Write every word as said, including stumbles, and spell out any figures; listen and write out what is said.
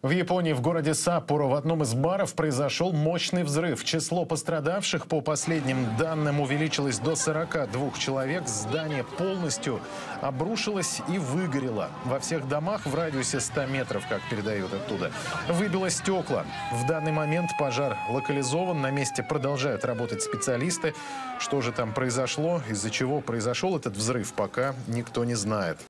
В Японии, в городе Саппоро, в одном из баров произошел мощный взрыв. Число пострадавших, по последним данным, увеличилось до сорока двух человек. Здание полностью обрушилось и выгорело. Во всех домах в радиусе ста метров, как передают оттуда, выбило стекла. В данный момент пожар локализован. На месте продолжают работать специалисты. Что же там произошло, из-за чего произошел этот взрыв, пока никто не знает.